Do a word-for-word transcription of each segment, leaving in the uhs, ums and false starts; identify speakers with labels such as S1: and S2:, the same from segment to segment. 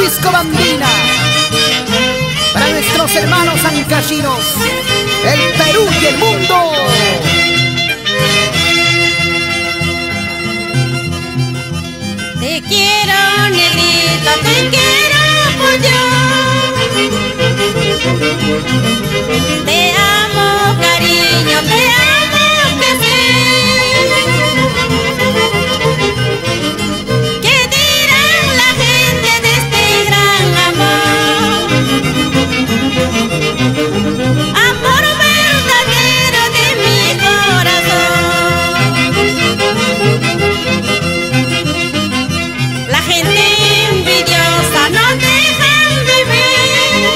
S1: Disco Bambina. Para nuestros hermanos ancachinos, el Perú y el mundo.
S2: Te quiero, negrito, te quiero por Dios. Te amo, cariño, te amo, que sí. ¿Qué dirán la gente de este gran amor? Amor verdadero de mi corazón. La gente envidiosa no dejan vivir,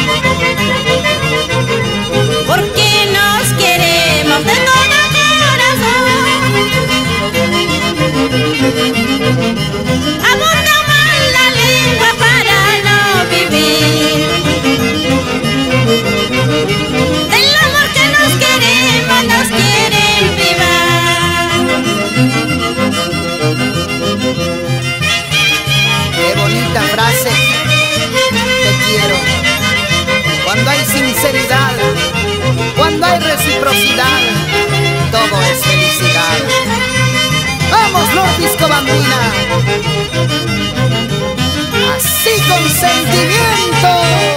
S2: porque nos queremos de todo corazón. Abunda más la lengua para no vivir. Del amor que nos queremos, nos quieren privar.
S1: Qué bonita frase, te quiero. Cuando hay sinceridad, cuando hay reciprocidad, todo es felicidad. ¡Vamos, Lord Disco Bambina! Así con sentimiento.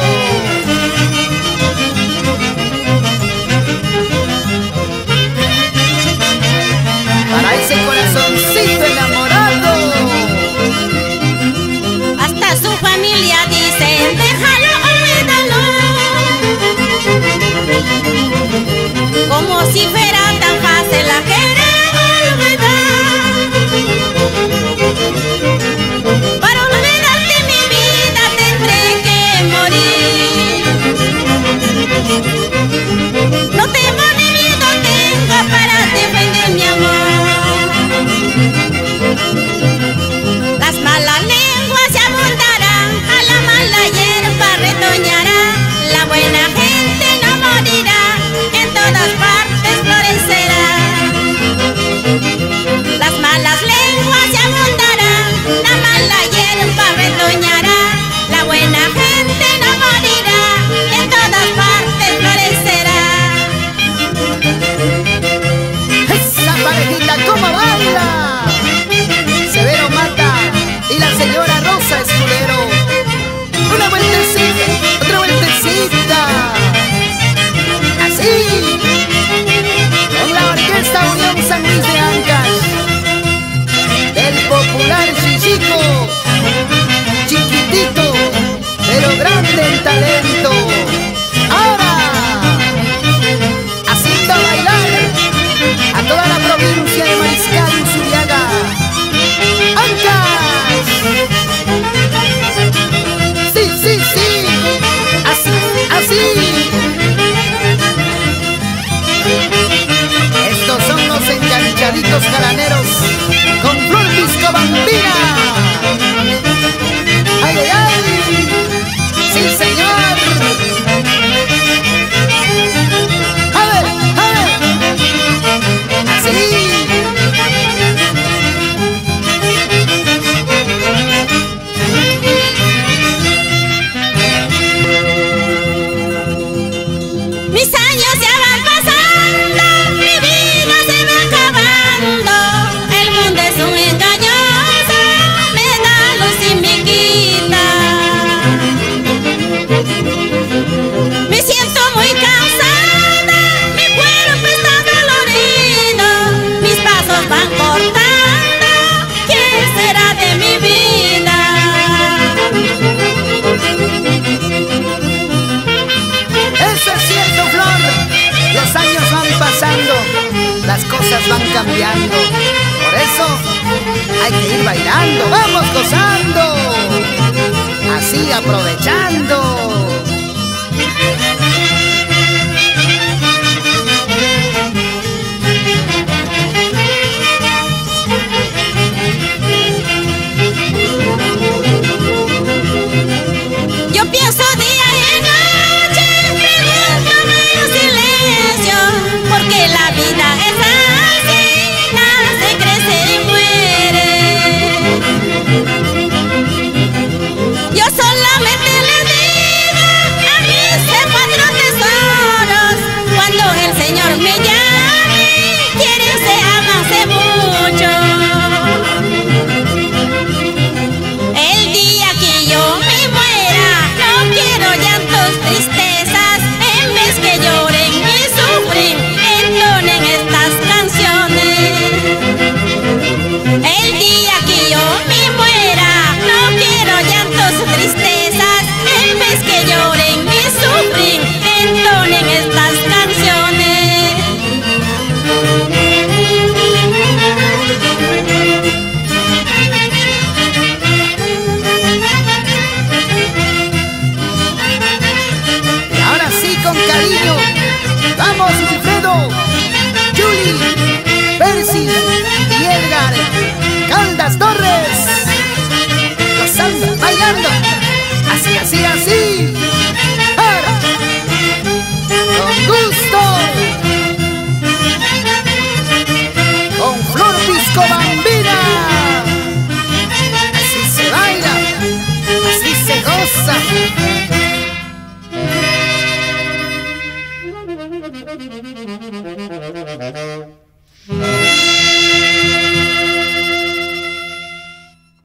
S1: Para ese corazoncito enamorado.
S2: Hasta su familia dice, déjalo, olvídalo. Como si fuera tan fácil la querer olvidar. Para olvidarte mi vida tendré que morir. No temo ni miedo tengo para defender mi amor. Las malas lenguas se abundarán, a la mala hierba retoñará. La buena gente no morirá, en todas partes florecerá. Las malas lenguas se abundarán, la mala hierba retoñará. La buena gente no morirá, en todas partes florecerá.
S1: ¡Esa parejita cómo baila! Severo Mata y la señora Rosa Escudero. Una vueltecita, otra vueltecita. Así, con la Orquesta Unión San Luis de Ancash, del popular Chichico, chiquitito, pero grande en talento. Ahora, haciendo bailar a toda la provincia de Mariscal y Zuriaga. ¡Ancash! Sí, sí, sí, así, así. Estos son los enganchaditos jaraneros con Flor Disco Bambina. ¡Ay, ay, ay! ¡Sí, señor! ¡A ver, a ver! ¡Así!
S2: Mis años ya van pasando, mi vida se va acabando. El mundo es un engañoso, me da luz y me quita. Me siento muy cansada, mi cuerpo está dolorido. Mis pasos van cortando, ¿qué será de mi vida?
S1: Eso es cierto, Flor. Los años van pasando, las cosas van cambiando. Por eso hay que ir bailando, vamos gozando, así aprovechando.
S2: Yo pienso día y noche, pregúntame en silencio, porque la vida es así, nace, crece y muere. Yo soy
S1: y Edgar Caldas Torres.